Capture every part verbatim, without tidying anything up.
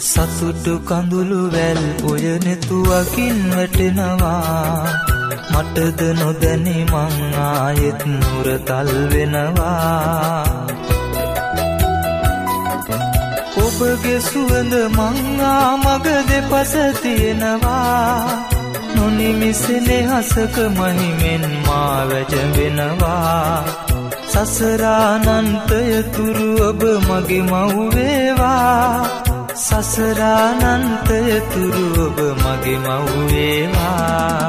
සතුටු කඳුළු වැල් ඔය නෙතුවකින් වැටෙනවා මටද නොදැනි මං ආයෙත් නුරතල් වෙනවා ඔබගේ සුවඳ මං ආමග දෙපස තියෙනවා නොනිමිසෙනෙ හසක මහිමෙන් මා වැජඹෙනවා සසරානන්තය තුරු ඔබ මගේ මව් වේවා සසරානන්තය තුරු ඔබ මගේ මව් වේවා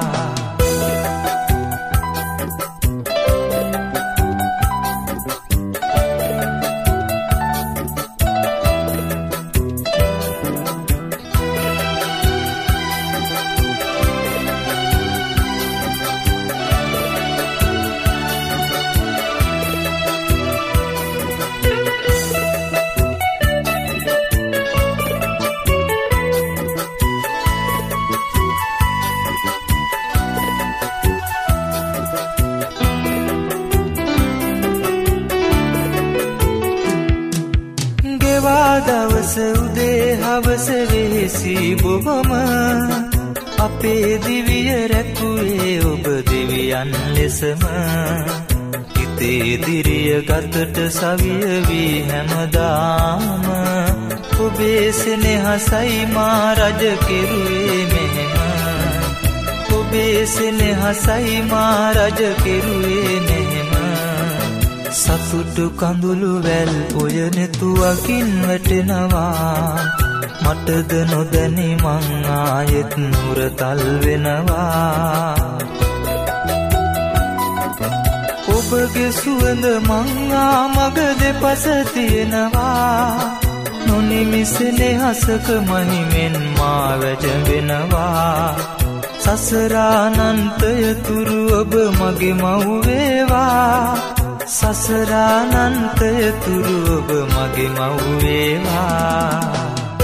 දවස උදේ හවස වෙහෙසි බොහොම අපේ දිවිය රැකුවේ ඔබ දෙවියන් ලෙසම හිතේ දිරිය ගතට සවිය වී හැමදාම ඔබේ සෙනෙහසයි මා රජ කෙරුවේ මෙහෙම ඔබේ සෙනෙහසයි මා රජ කෙරුවේ මෙහෙම සතුටු කඳුළු වැල් ඔය නෙතුවකින් වැටෙනවා මටද නොදැනි මං ආයෙත් නුරතල් වෙනවා ඔබගේ සුවඳ මං ආමග දෙපස තියෙනවා නොනිමිසෙනෙ හසක මහිමෙන් මා වැජඹෙනවා සසරානන්තය තුරු ඔබ මගේ මව් වේවා සසරානන්තය තුරු ඔබ මගේ මව් වේවා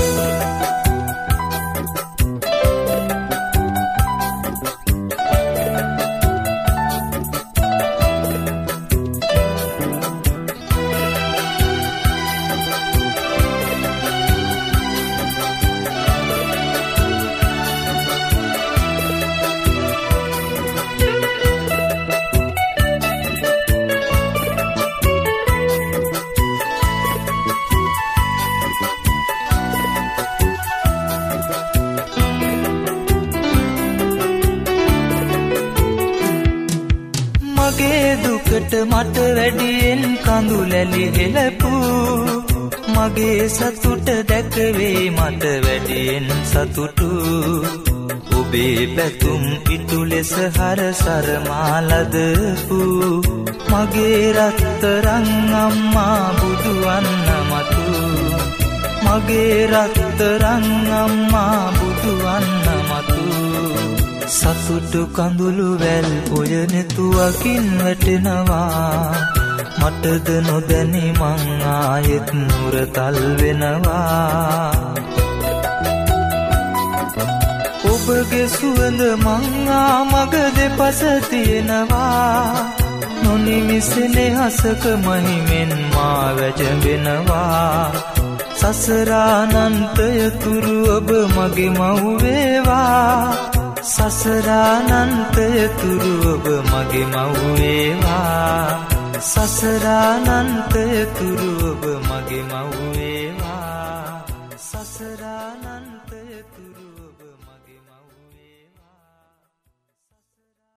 මගේ දුකට මට වැඩියෙන් කඳුලැලි හෙලපු මගේ සතුට දැකවේ මට වැඩියෙන් සතුටු ඔබේ පැතුම් ඉටු ලෙස හරසර මාලදපු මගේ රත්තරන් අම්මා බුදුවන්න මතු මගේ රත්තරන් අම්මා බුදුවන්න මතු සතුටු කඳුළු වැල් ඔය නෙතුවකින් වැටෙනවා මටද නොදැනි මං ආයෙත් නුරතල් වෙනවා ඔබගේ සුවඳ මං ආමග දෙපස තියෙනවා නොනිමිසෙනෙ හසක මහිමෙන් මා වැජඹෙනවා සසරානන්තය තුරු ඔබ මගේ මව් වේවා සසරානන්තය තුරු ඔබ මගේ මව් වේවා සසරානන්තය තුරු ඔබ මගේ මව් වේවා සසරානන්තය